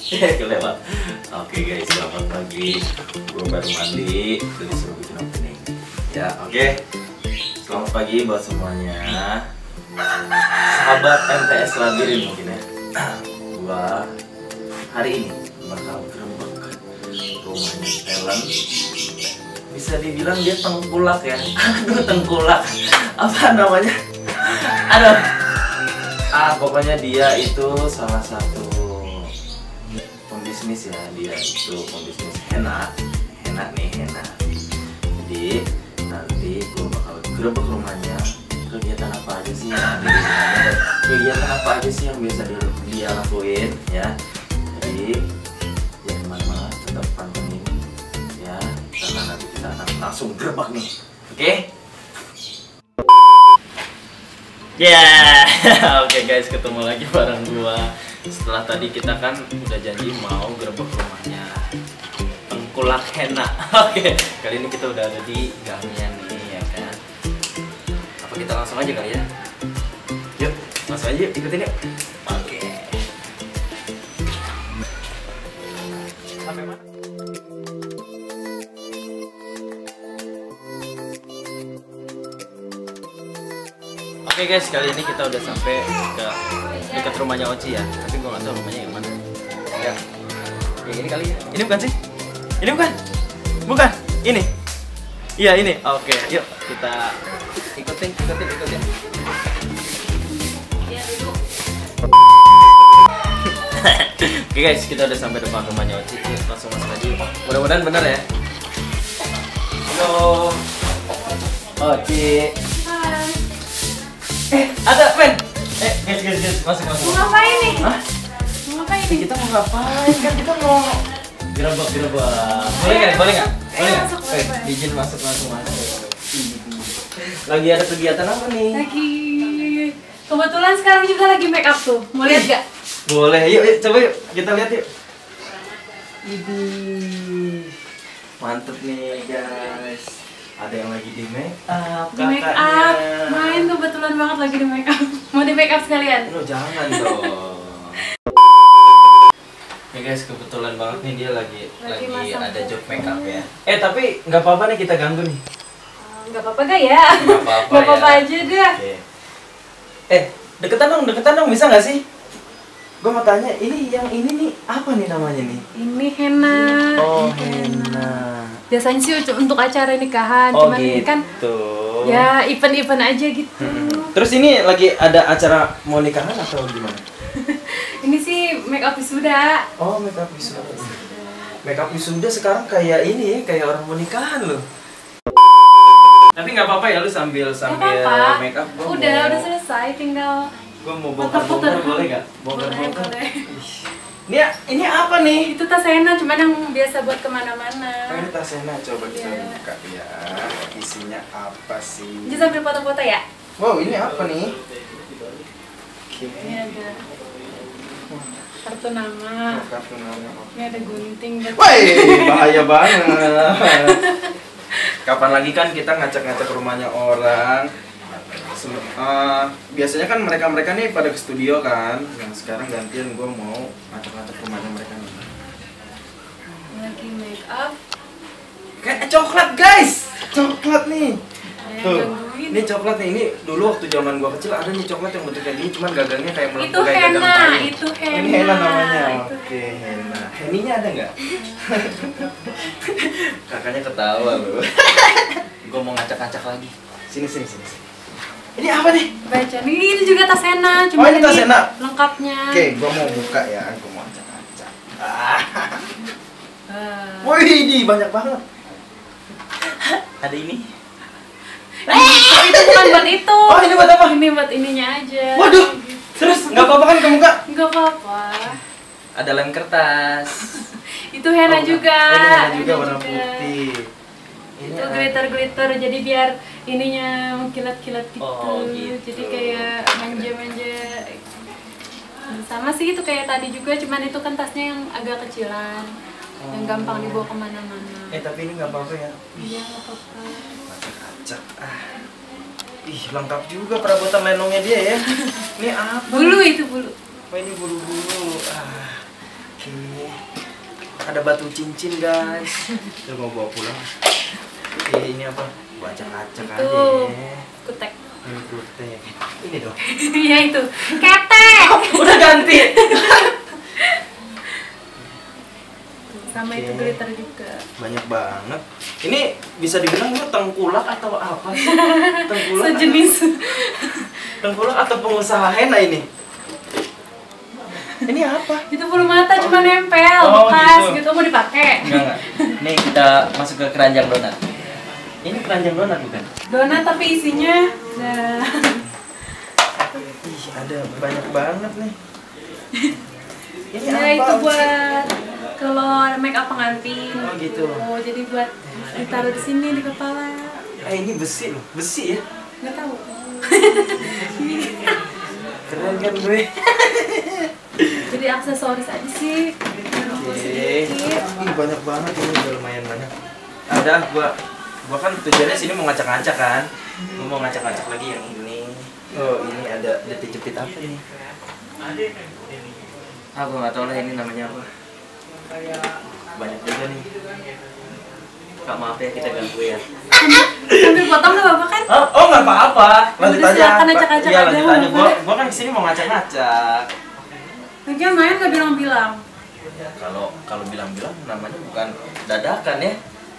Kelewat. Oke guys, selamat pagi. Gue baru mandi, udah disuruh bikin opening. Ya, oke. Selamat pagi buat semuanya. Sahabat MTS Labirin mungkin ya. Gua hari ini bakal gerebek rumahnya talent. Bisa dibilang dia tengkulak ya. Aduh, tengkulak. Apa namanya? Aduh. Pokoknya dia itu salah satu pembisnis ya. Dia itu pembisnis henna nih. Jadi nanti gue bakal gerebek rumahnya. Kegiatan apa aja sih yang ada di rumahnya dan kegiatan apa aja sih yang bisa dia lakuin ya. Jadi jangan kemana-mana, tetap pantengin ya, karena nanti kita akan langsung gerebek nih. Oke? Oke guys, ketemu lagi bareng gua. Setelah tadi kita kan udah janji mau gerebek rumahnya Tengkulak Henna. Oke, kali ini kita udah ada di gangnya nih ya kan. Apa kita langsung aja kali ya? Yuk, langsung aja yuk, ikutin yuk. Oke. Sampai mana? Oke guys, kali ini kita udah sampai ke dekat rumahnya Oci ya. Tapi gue nggak tahu rumahnya yang mana. Ya, yang ini kali ya. Ini bukan sih? Ini bukan? Bukan? Ini? Iya ini. Oke, yuk kita ikutin. Oke guys, kita udah sampai depan rumahnya Oci. Yuk, langsung masuk aja. Mudah-mudahan bener ya. Halo, Oci. Ada pen. Guys, masuk. Mau ngapain nih? Hah? Mau ngapain nih? Kita mau ngapain? Kan kita mau gerebek. Boleh nggak? Boleh. Masuk. Izin masuk. Lagi ada kegiatan apa nih? Lagi. Kebetulan sekarang juga lagi make up tuh. Mau lihat gak? Boleh. Yuk, coba yuk. Kita lihat yuk. Idih. Mantep nih guys. Ada yang lagi di make up, Di make up. Main kebetulan banget lagi di make up. Mau di make up sekalian? Lo jangan dong. Ya guys, kebetulan banget nih dia lagi ada job make up ya. Tapi nggak apa-apa nih kita ganggu nih. Nggak apa-apa gak ya? Nggak apa-apa ya. aja dah. Oke. Deketan dong, bisa nggak sih? Gue mau tanya, ini nih apa nih namanya nih? Ini henna. Oh, Ini henna. Biasanya sih untuk acara nikahan, Oh, cuman ini kan gitu. ya event aja gitu. Terus ini lagi ada acara mau nikahan atau gimana? Ini sih make up wisuda. Oh, make up wisuda. Make up wisuda sekarang kayak ini ya, kayak orang mau nikahan loh. Tapi nggak apa-apa ya, lu sambil make up. Udah selesai, tinggal gue mau bongkar-bongkar, boleh nggak? Bongkar-bongkar. Boleh. Ini apa nih? Itu tas henna, cuman yang biasa buat kemana-mana. Ini tas henna, coba kita Iya. buka ya. Isinya apa sih? Jadi sambil foto-foto ya? Wow, ini apa nih? Ini ada kartu nama. Kartu nama. Ini ada gunting. Woi, bahaya banget. Kapan lagi kan kita ngacak-ngacak rumahnya orang? Biasanya kan mereka nih pada ke studio kan. Nah, sekarang gantian gue mau ngacak-ngacak rumahnya mereka nih. Lagi make up. Kayak coklat guys, coklat nih. Tuh, Gangguin. ini coklat nih. Ini dulu waktu zaman gue kecil ada nih coklat yang bentuknya gini, cuman gagangnya kayak Itu melengkung kayak gagang henna, payung. itu henna. Ini henna namanya. Itu Oke, henna. Henninya ada nggak? Kakaknya ketawa loh. Gue mau ngacak-ngacak lagi. Sini. Ini apa nih? baca nih, itu juga tas henna, cuma Oh, ini tas henna? lengkapnya. Oke, gue mau buka ya. Gue mau ngacak-ngacak. Ah. Wih, ini banyak banget. Ada ini. Itu bukan buat itu. Oh, ini buat apa? Ini buat ininya aja. Waduh, terus nggak apa-apa kan ke muka? Nggak apa-apa. Ada lem kertas. Itu henna juga. Oh, ini henna juga Henna warna juga. putih. Ini Itu glitter jadi biar ininya kilat-kilat gitu. Oh, gitu. Jadi kayak manja-manja. Sama sih itu kayak tadi juga, cuman itu kan tasnya yang agak kecilan, yang gampang dibawa kemana-mana. Tapi ini nggak apa-apa ya. Iya, nggak apa-apa. Ngacak-ngacak. Ih, lengkap juga perabotan lenongnya dia ya. Ini apa? Bulu itu bulu. Oh, ini bulu-bulu. Oke. Ada batu cincin guys. Itu mau bawa pulang. Ini apa? Baca kaca aja. Kutek. Ini kutek. Ini dong. Iya itu. Ketek. Udah ganti. Sama itu glitter juga. Banyak banget. Ini bisa dibilang lu tengkulak atau apa sih? Tengkulak. Sejenis. Tengkulak atau pengusaha henna ini? Ini apa? Itu bulu mata cuma nempel, Oh, bekas gitu. gitu mau dipakai. Enggak. Nih kita masuk ke keranjang donat. Ini keranjang donat bukan? Donat tapi isinya Ih, ada banyak banget nih. Ini ya apa? itu buat kalau make up pengantin. Oh, gitu. Oh, jadi buat ditaruh di sini di kepala. Ini besi loh, besi ya? Nggak tahu. Keren kan gue? Jadi aksesoris aja sih. Oke. Ih, banyak banget ini, udah lumayan banyak. Ada gua kan tujuannya sini mau ngacak-ngacak kan. Gua mau ngacak-ngacak lagi yang ini. Oh, ini ada jepit-jepit apa nih? Aku nggak tahu lah ini namanya apa. Banyak juga nih. Kak, maaf ya kita ganggu ya. Sambil potong nggak apa-apa kan? Oh nggak apa-apa. Lanjut Udah, aja. silakan acak-acak Iya, aja, lanjut nggak aja. apa-apa. Gua kan kesini mau ngacak-ngacak. Lagian main nggak bilang-bilang. Kalau bilang-bilang namanya bukan dadakan ya.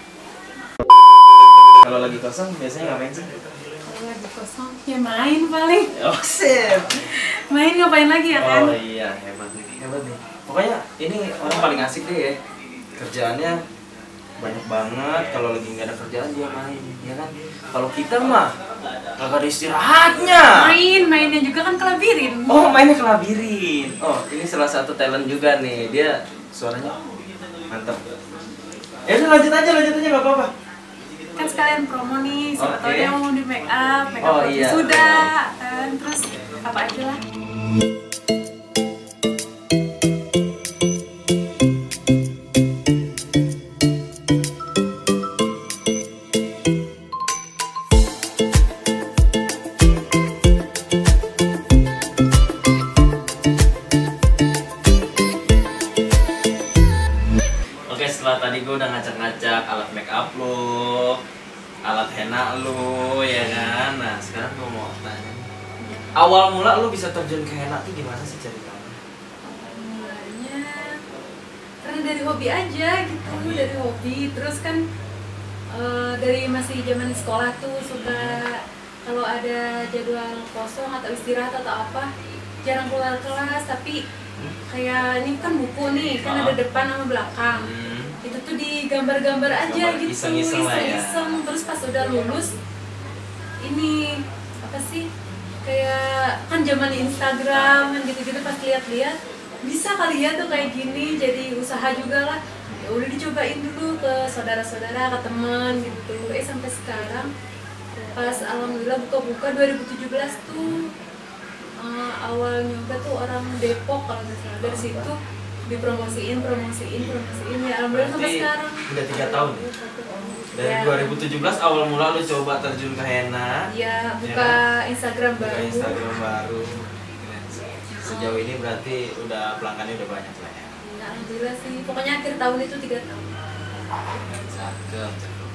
Kalau lagi kosong biasanya ngapain sih? Kalau lagi kosong ya main paling. Oh, sip. Main ngapain lagi ya kan? Oh iya, hebat nih. Hebat nih. Pokoknya ini orang paling asik deh ya. Kerjaannya banyak banget. Kalau lagi nggak ada kerjaan dia main, ya kan? Kalau kita mah kagak ada istirahatnya. Mainnya juga kan kelabirin. Oh, mainnya ke labirin. Oh, ini salah satu talent juga nih. Dia suaranya mantap. Ya udah lanjut aja nggak apa-apa. Kan sekalian promo nih, siapa tahu Oke. dia mau di make up Oh, iya. sudah kan, terus apa aja lah. Oke, setelah tadi gue udah ngacak-ngacak alat make up lo, alat henna lo, ya kan? Nah, sekarang gue mau tanya, awal mula lo bisa terjun ke henna tuh gimana sih ceritanya? Mulanya karena dari hobi aja gitu, dari hobi. Terus kan dari masih zaman sekolah tuh suka kalau ada jadwal kosong atau istirahat atau apa jarang keluar kelas, tapi kayak ini kan buku nih kan ada depan sama belakang. Itu tuh digambar-gambar aja Gambar gitu, iseng-iseng lah ya. iseng-iseng. Terus pas udah lulus ini apa sih, kayak kan zaman Instagram kan gitu-gitu, pas lihat-lihat bisa kali ya tuh kayak gini, jadi usaha juga lah. Ya udah dicobain dulu ke saudara-saudara, ke teman gitu. Sampai sekarang pas alhamdulillah buka-buka 2017 tuh awal nyoba tuh orang Depok kalau nggak salah. Dari situ dipromosiin ya alhamdulillah sampai Berarti sekarang. udah 3 tahun ya? Dari Ya. 2017 awal mula lo coba terjun ke henna. Ya, buka Instagram Buka baru. Instagram baru. Sejauh ini berarti udah pelanggannya udah banyak lah ya. Ya, alhamdulillah sih. Pokoknya akhir tahun itu 3 tahun. Cakep.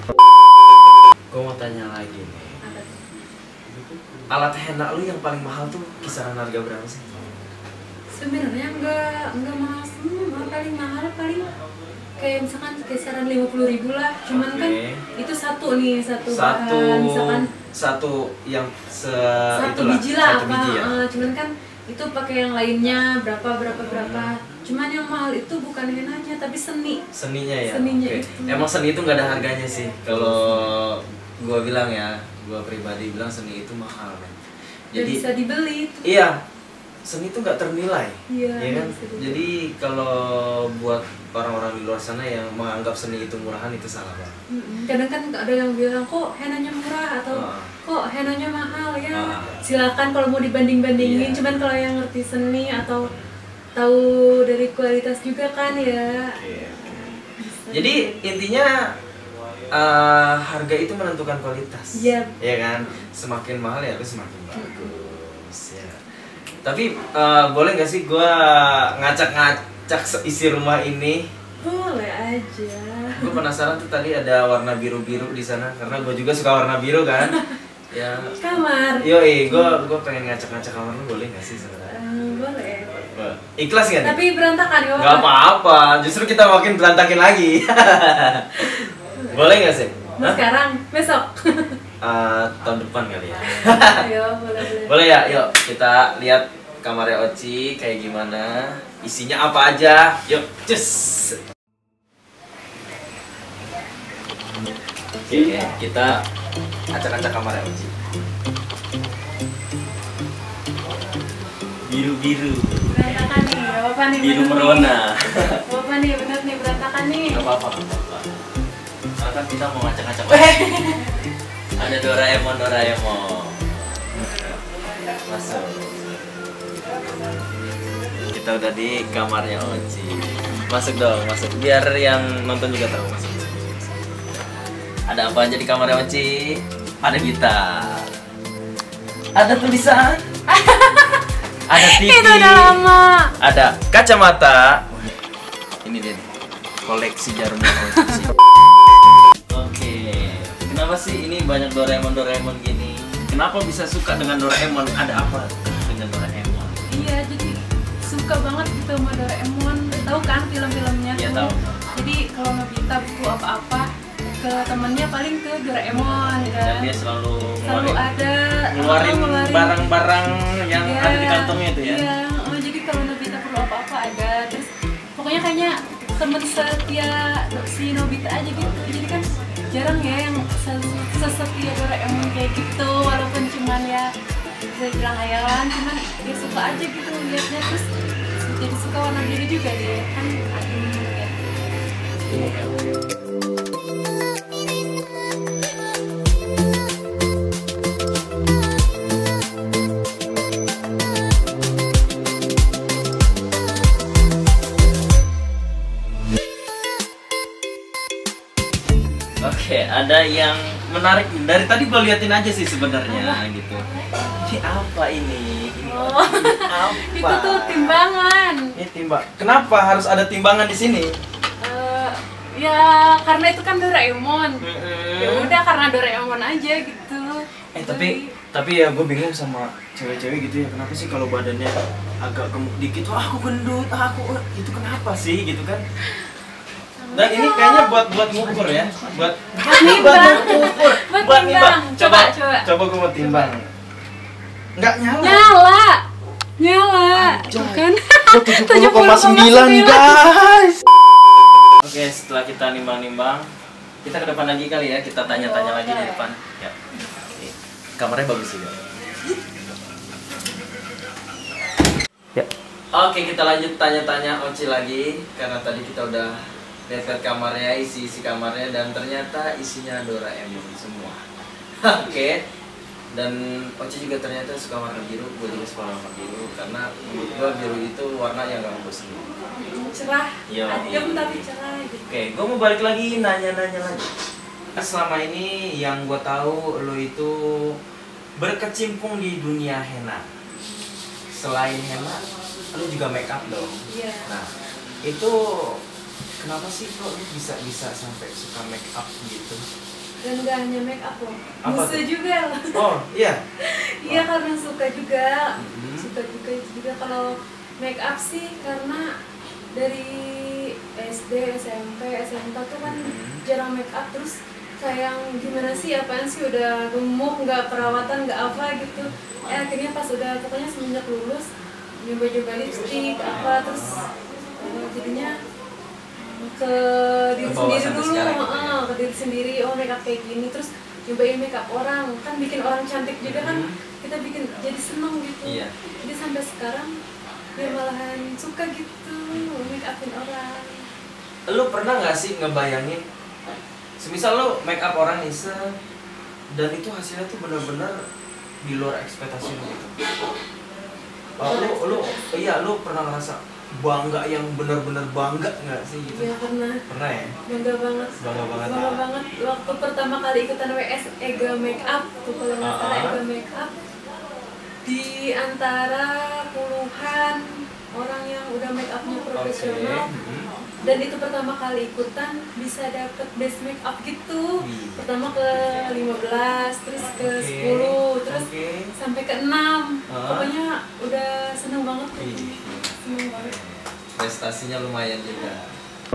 Gue mau tanya lagi nih. Apa tuh? Alat henna lu yang paling mahal tuh kisaran harga berapa sih? Sebenarnya enggak mahal semua, paling mahal paling kayak misalkan kisaran 50.000 lah. Cuman kan itu satu bahan, misalkan satu yang satu itulah, biji lah satu apa. biji ya. Cuman kan itu pakai yang lainnya berapa. Cuman yang mahal itu bukan hennanya tapi Seninya ya. Seninya Oke. itu. Emang seni itu nggak ada harganya sih. Kalau gua bilang ya, gua pribadi bilang seni itu mahal kan. dan bisa dibeli itu. Iya, seni itu nggak ternilai, Iya, ya kan? bisa dibeli. Jadi kalau buat orang-orang di luar sana yang menganggap seni itu murahan itu salah banget. Kadang kan ada yang bilang kok hennanya murah atau kok hennanya mahal ya. Silakan kalau mau dibanding-bandingin. Iya. Cuman kalau yang ngerti seni atau tahu dari kualitas juga kan ya. Bisa Jadi dibeli. intinya harga itu menentukan kualitas, Iya. ya kan? Semakin mahal ya harus semakin bagus ya. Tapi boleh nggak sih gua ngacak-ngacak isi rumah ini? Oh, Boleh aja. Gue penasaran tuh tadi ada warna biru-biru di sana karena gue juga suka warna biru kan. Ya. Kamar. Yoi, gue pengen ngacak-ngacak kamar lu, boleh nggak sih sebenarnya? Boleh. Ikhlas kan? Tapi berantakan ya? Gak apa-apa, justru kita makin berantakin lagi. Boleh nggak sih? Sekarang, besok. Tahun depan kali ya. Ayo, boleh. Boleh ya, yuk kita lihat kamarnya Oci kayak gimana, isinya apa aja. Yuk, cus. Oke, kita acak-acak kamarnya Oci. Biru-biru. Berantakan nih, gak apa-apa nih. Biru bener merona. nih. Gak apa-apa nih, bener nih, berantakan nih. Gak apa-apa, gak apa-apa. Soalnya kan kita mau ngacak-ngacak. Ada Doraemon. Masuk. Kita udah di kamarnya Oci. Masuk dong, masuk. Biar yang nonton juga tahu masuk. Ada apa aja di kamarnya Oci? Ada gitar. Ada tulisan. Ada TV. Itu udah lama. Ada kacamata. Ini dia nih, koleksi jarumnya Oci. Oke, kenapa sih ini banyak Doraemon gini? Kenapa bisa suka dengan Doraemon? Ada apa dengan Doraemon? Iya, jadi suka banget gitu sama Doraemon. Tahu kan film-filmnya Iya, tuh. tahu. Jadi kalau Nobita butuh apa-apa ke temennya paling ke Doraemon Dan kan. dia selalu ngeluarin barang-barang yang Iya, ada di kantongnya itu ya. Iya, jadi kalau Nobita perlu apa-apa ada. Terus pokoknya kayaknya temen setia si Nobita aja gitu. Jadi kan jarang ya yang sesetia Doraemon kayak gitu, walaupun cuman ya bisa bilang hayalan, cuman dia suka aja gitu liatnya. Terus jadi suka warna biru juga deh kan, adem ya. Oke, ada yang menarik dari tadi gue liatin aja sih sebenarnya gitu. Ini apa ini? Oh, Apa? itu tuh timbangan. Ini timbang. Kenapa harus ada timbangan di sini? Ya karena itu kan Doraemon. Ya udah karena Doraemon aja gitu. Tapi ya gue bingung sama cewek-cewek gitu ya. Kenapa sih kalau badannya agak gemuk dikit, wah aku gendut, itu kenapa sih gitu kan? Dan ini kayaknya buat ngukur ya, buat nimbang. ngukur, Buat nimbang. Coba. Coba gue mau timbang. Nggak nyala. Nyala. Kan? 70,9 guys. Oke, setelah kita nimbang-nimbang, kita ke depan lagi kali ya, kita tanya-tanya lagi di depan. Ya. Oke. Kamarnya bagus juga. Ya. Oke, kita lanjut tanya-tanya Oci lagi karena tadi kita udah lihat kamarnya, isi kamarnya, dan ternyata isinya Doraemon semua. Oke. Dan Oci juga ternyata suka warna biru, gue juga suka warna biru karena menurut gue biru itu warna yang gak membosan. Cerah, Iya, adem iya. tapi cerah gitu. Oke, gue mau balik lagi nanya-nanya lagi. Selama ini yang gue tahu lo itu berkecimpung di dunia henna. Selain henna, lo juga make up dong. Iya. Nah, itu kenapa sih kok lo bisa sampai suka make up gitu? Dan gak hanya make up loh, Apa musuh tuh? juga loh. Oh iya. Iya karena suka juga, Mhm. suka juga kalau make up sih karena dari SD, SMP, SMK tuh kan jarang make up, terus kayak gimana sih, apaan sih udah gemuk, nggak perawatan, nggak apa gitu. Akhirnya pas udah pokoknya semenjak lulus nyoba-nyoba lipstick apa, terus jadinya ke diri Kebawa sendiri sampai dulu, sekarang gitu ya? ke diri sendiri, oh make up kayak gini, terus nyobain make up orang, kan bikin orang cantik juga kan, kita bikin jadi seneng gitu. Iya. Jadi sampai sekarang dia malahan suka gitu make upin orang. Lo pernah nggak sih ngebayangin, semisal lo make up orang iseng dan itu hasilnya tuh bener-bener di luar ekspektasi lo gitu. Lo pernah ngerasa bangga yang bener-bener bangga nggak sih gitu? Ya Pernah ya? bangga banget. Bangga banget waktu pertama kali ikutan WS Ega Make Up tuh, kalau nggak salah Ega Make Up di antara puluhan orang yang udah make upnya profesional. Dan itu pertama kali ikutan bisa dapet best make up gitu. Pertama ke 15, terus ke 10, terus sampai ke 6. Pokoknya udah seneng banget gitu. Seneng banget. Prestasinya lumayan juga.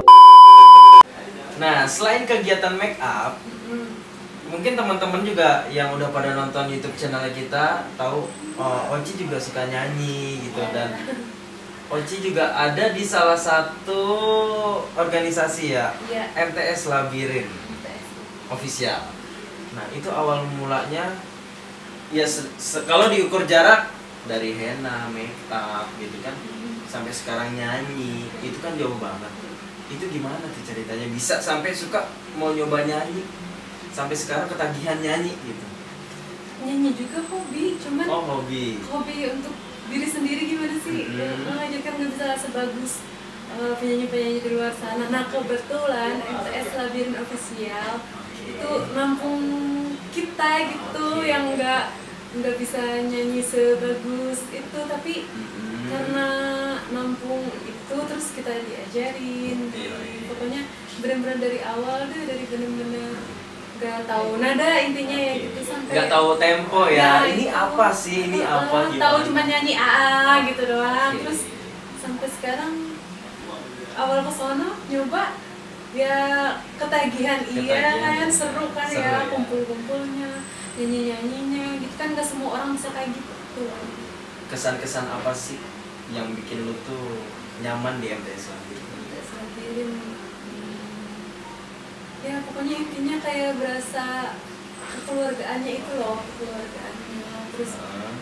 Nah, selain kegiatan make up, mungkin teman-teman juga yang udah pada nonton YouTube channel kita tahu Oci juga suka nyanyi gitu, dan Oci juga ada di salah satu organisasi ya, MTS Labirin official. Nah, itu awal mulanya ya kalau diukur jarak dari henna, make up gitu kan, sampai sekarang nyanyi, itu kan jauh banget. Itu gimana tuh ceritanya bisa sampai suka mau nyoba nyanyi, sampai sekarang ketagihan nyanyi gitu? Nyanyi juga hobi, cuman hobi untuk diri sendiri gimana sih? Aja kan nggak bisa sebagus penyanyi-penyanyi di luar sana. Nah, kebetulan MTS Labirin official itu nampung kita gitu, yang nggak bisa nyanyi sebagus itu, tapi karena nampung itu terus kita diajarin. Pokoknya benar-benar dari awal deh, dari benar-benar nggak tahu nada intinya ya gitu, sampai nggak tahu tempo ya, ini itu apa sih, ini apa gitu, tahu cuma nyanyi gitu doang. Terus sampai sekarang awal kesono nyoba ya ketagihan. Iya kan, seru kan ya, kumpul-kumpulnya, nyanyi-nyanyinya gitu kan, nggak semua orang bisa kayak gitu. Kesan-kesan apa sih yang bikin lu tuh nyaman di MTS Labirin? Ya pokoknya intinya kayak berasa kekeluargaannya itu loh, kekeluargaannya. Terus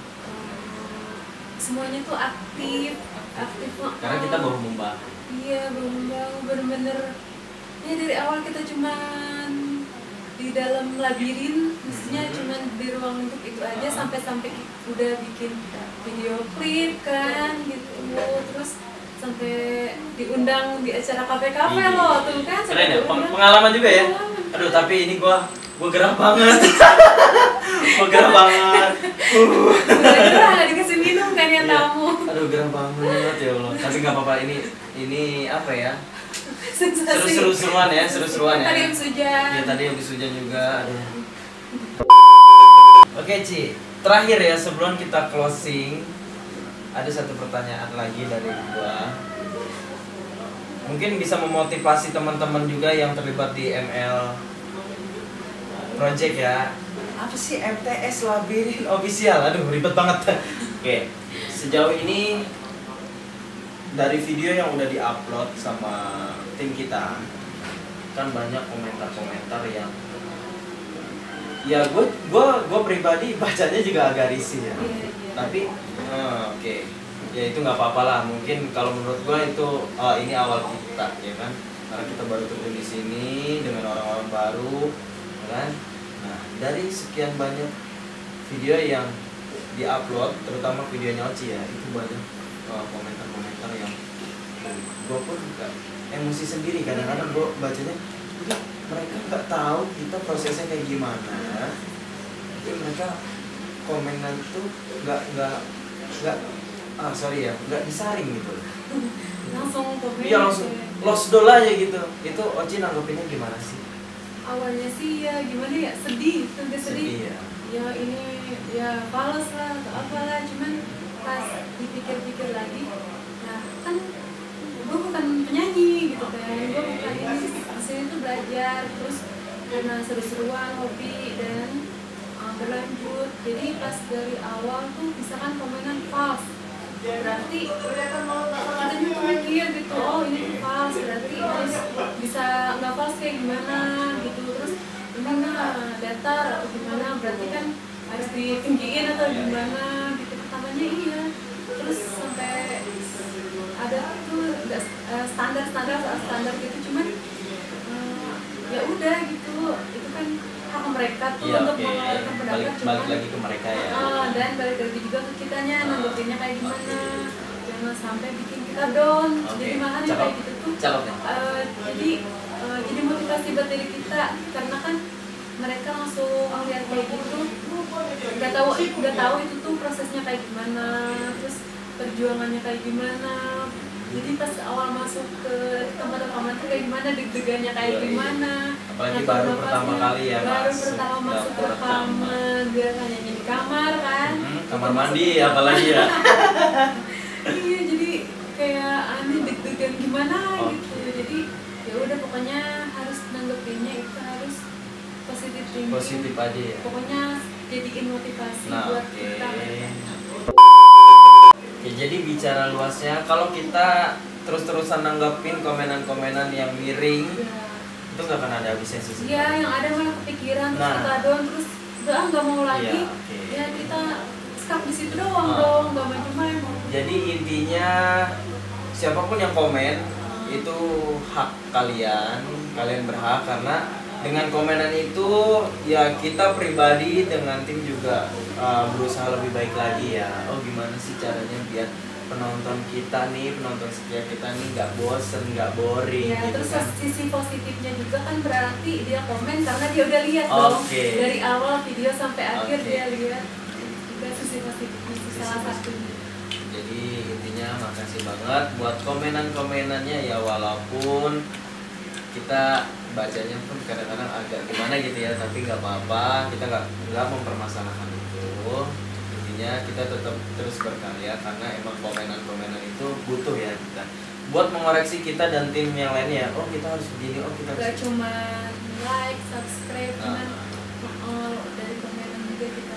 semuanya tuh aktif karena kita baru membangun. Iya, baru membangun, bener-bener ya dari awal kita cuman di dalam labirin, maksudnya cuman di ruang untuk itu aja, sampai udah bikin video klip kan gitu. Terus sampai diundang di acara kafe-kafe loh tuh kan. Keren ya, pengalaman juga ya. Aduh, tapi ini gua gerah banget. Gua gerah banget. Gerah dikasih minum kan ya tamu. Aduh, gerah banget ya Allah. Tapi nggak apa-apa, ini apa ya? Seru-seruan ya. Tadi habis hujan. Iya, tadi habis hujan juga. Aduh. Oke, Ci. Terakhir ya sebelum kita closing, ada satu pertanyaan lagi dari gua. Mungkin bisa memotivasi teman-teman juga yang terlibat di ML Project ya. Apa sih MTS Labirin official? Aduh, ribet banget. Oke. Sejauh ini dari video yang udah diupload sama tim kita, kan banyak komentar-komentar yang ya gue pribadi bacanya juga agak risih ya. Tapi oke. Ya itu nggak apa-apa lah. Mungkin kalau menurut gue itu ini awal kita ya kan, karena kita baru terjun di sini dengan orang-orang baru ya kan. Nah, dari sekian banyak video yang diupload, terutama videonya Oci ya, itu banyak komentar-komentar yang gue pun juga emosi sendiri. Kadang-kadang gue bacanya, mereka nggak tahu kita prosesnya kayak gimana. Jadi mereka komenan tuh nggak nggak disaring gitu. Langsung komen. Iya, langsung lost doll aja gitu. Itu Oci nanggepinnya gimana sih? Awalnya sih ya gimana ya, sedih ya. Ya ini ya fals lah atau apalah, cuman pas dipikir-pikir lagi, nah kan gue bukan penyanyi gitu kan, gue bukan ini, disini tuh belajar, terus karena seru-seruan, hobi, dan berlanjut. Jadi pas dari awal tuh misalkan komenan fals, berarti kita juga mikir gitu, oh ini fals, berarti harus bisa nggak fals kayak gimana gitu. Terus gimana datar atau gimana, berarti kan harus ditinggiin atau gimana gitu. Pertamanya iya, terus sampai ada tuh standar gitu, cuman ya udah gitu, itu kan hak mereka tuh untuk mengeluarkan pendapat. Balik lagi ke mereka ya. Dan balik lagi juga ke kitanya, nanggepinnya kayak gimana, jangan sampai bikin kita down. Jadi makanya kayak gitu tuh jadi motivasi buat diri kita, karena kan mereka langsung lihat kayak gitu, udah tahu itu tuh prosesnya kayak gimana. Terus perjuangannya kayak gimana. Jadi pas awal masuk ke tempat rekaman tuh kayak gimana, deg-degannya kayak Iya, iya. gimana. Apalagi ngatur baru napasnya, pertama kali ya baru pertama masuk ke dapur rekaman, biasanya di kamar kan. kamar mandi apalagi ya. Iya, jadi kayak aneh, deg-degan gimana Oke. gitu. Jadi ya udah, pokoknya harus nanggepinnya itu harus positif thinking. Positif aja ya. Pokoknya jadiin motivasi Nah, buat oke. kita. Oke, jadi bicara luasnya, kalau kita terus-terusan nanggepin komenan-komenan yang miring, Ya. itu nggak akan ada habisnya sih. Iya, yang ada malah kepikiran, terus Nah. kita doang, terus udah nggak mau lagi. Iya, oke. Ya kita stuck di situ doang Ah. dong, nggak maju-maju. Jadi intinya siapapun yang komen itu hak kalian, kalian berhak, karena dengan komenan itu ya kita pribadi dengan tim juga berusaha lebih baik lagi ya. Oh gimana sih caranya biar penonton kita nih, penonton setia kita nih nggak bosen, nggak boring Ya, gitu terus kan. sisi positifnya juga kan berarti dia komen karena dia udah lihat dong. Oke. Dari awal video sampai akhir Oke. dia lihat. Juga sisi positifnya itu salah satunya. Jadi intinya makasih banget buat komenan-komenannya ya, walaupun kita bacanya pun kadang-kadang agak gimana gitu ya, tapi nggak apa-apa, kita nggak mempermasalahkan itu. Intinya kita tetap terus berkarya karena emang komenan-komenan itu butuh ya kita buat mengoreksi kita dan tim yang lainnya. Oh kita harus begini, oh kita Gak harus cuma like, subscribe, cuman Nah. dari komenan juga kita.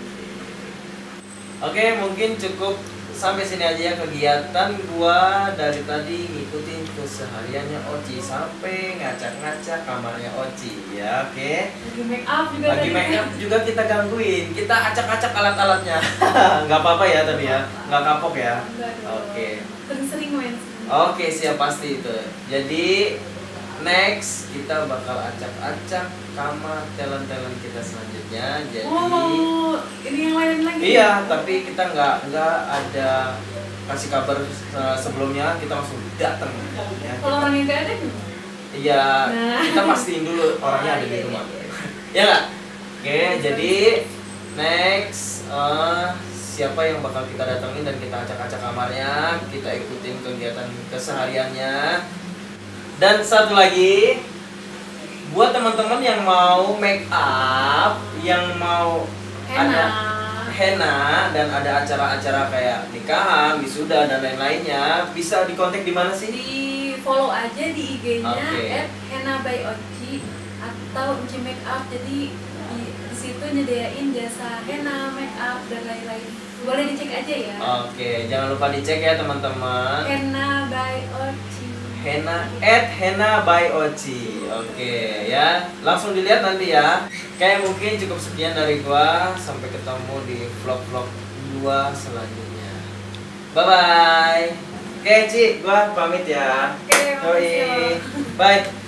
Oke, mungkin cukup sampai sini aja ya kegiatan gua dari tadi ngikutin kesehariannya Oci sampai ngacak-ngacak kamarnya Oci ya. Oke. Lagi make up juga Lagi tadi. make up juga kita gangguin, kita acak-acak alat-alatnya. Nggak apa-apa ya tapi ya, nggak kapok ya. Enggak dong. Oke. Sering-sering main. Oke, siap pasti itu. Jadi next kita bakal acak-acak kamar talent-talent kita selanjutnya. Jadi Oh, ini yang lain lagi. iya, tapi kita nggak ada kasih kabar sebelumnya, kita langsung datang ya. Kalau orang yang gak ada gimana? Iya, Nah. kita pastiin dulu orangnya ada di Iya, rumah. iya, iya. Ya nggak? Oke, jadi next siapa yang bakal kita datengin dan kita acak-acak kamarnya, kita ikutin kegiatan kesehariannya. Dan satu lagi, buat teman-teman yang mau make up, yang mau ada henna dan ada acara-acara kayak nikahan, wisuda dan lain-lainnya, bisa dikontak di mana sih? Di follow aja di IG-nya Oke. @henna_by_oci atau Oci Makeup. Jadi di situ nyediain jasa henna, make up dan lain-lain. Boleh dicek aja ya. Oke, jangan lupa dicek ya teman-teman. Henna by Oci. Henna by Oci. Oke ya, langsung dilihat nanti ya. Kayak mungkin cukup sekian dari gua. Sampai ketemu di vlog-vlog gua selanjutnya. Bye bye. Oke Ci, gua pamit ya. Oke, makasih ya, Yoi. Bye.